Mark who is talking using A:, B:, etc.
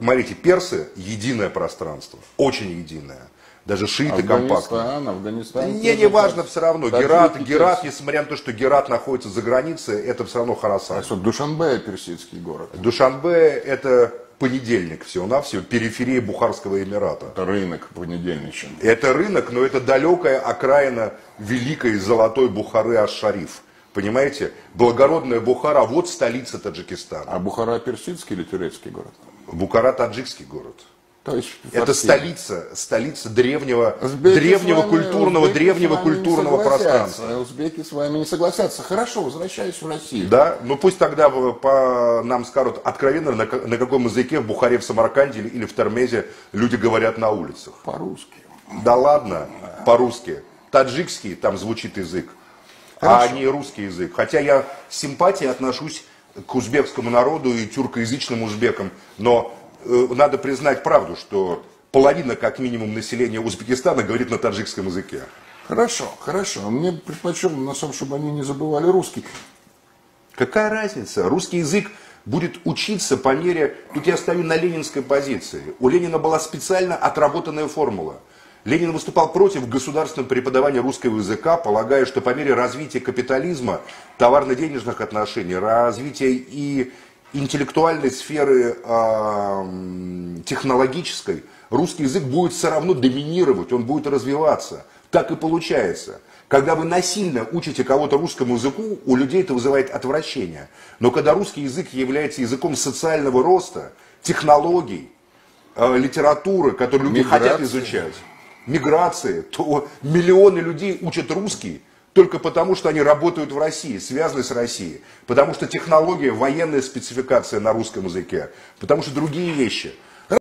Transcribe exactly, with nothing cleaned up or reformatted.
A: Смотрите, персы единое пространство, очень единое. Даже шииты компактные.
B: Афганистан, Афганистан.
A: Не, не важно все равно. Герат,
B: Таджики,
A: Герат,
B: персы.
A: несмотря на то, что Герат находится за границей, это все равно Хорасан.
B: А что, Душанбе персидский город.
A: Душанбе это понедельник всего-навсего, периферия Бухарского Эмирата.
B: Это рынок понедельничный.
A: Это рынок, но это далекая окраина великой золотой Бухары Аш-Шариф. Понимаете? Благородная Бухара, вот столица Таджикистана.
B: А Бухара персидский или турецкий город?
A: Бухара таджикский город.
B: То есть,
A: Это
B: фактически.
A: столица, столица древнего,
B: Узбеки
A: древнего
B: с вами-
A: культурного,
B: узбеки
A: древнего
B: с вами не
A: культурного
B: согласятся.
A: пространства.
B: Узбеки с вами не согласятся. Хорошо, возвращаюсь в Россию.
A: Да, ну пусть тогда по, нам скажут откровенно, на, на каком языке в Бухаре, в Самарканде или в Термезе люди говорят на улицах.
B: По-русски.
A: Да ладно, по-русски. Таджикский там звучит язык,
B: Хорошо.
A: а не русский язык. Хотя я с симпатией отношусь к узбекскому народу и тюркоязычным узбекам, но э, надо признать правду, что половина, как минимум, населения Узбекистана говорит на таджикском языке.
B: Хорошо, хорошо. Мне предпочел, на самом, чтобы они не забывали русский.
A: Какая разница? Русский язык будет учиться по мере... Тут я стою на ленинской позиции. У Ленина была специально отработанная формула. Ленин выступал против государственного преподавания русского языка, полагая, что по мере развития капитализма, товарно-денежных отношений, развития и интеллектуальной сферы э, технологической, русский язык будет все равно доминировать, он будет развиваться. Так и получается. Когда вы насильно учите кого-то русскому языку, у людей это вызывает отвращение. Но когда русский язык является языком социального роста, технологий, э, литературы, которую люди
B: Миграции.
A: хотят изучать, миграции, то миллионы людей учат русский только потому, что они работают в России, связаны с Россией. Потому что технология, военная спецификация на русском языке. Потому что другие вещи.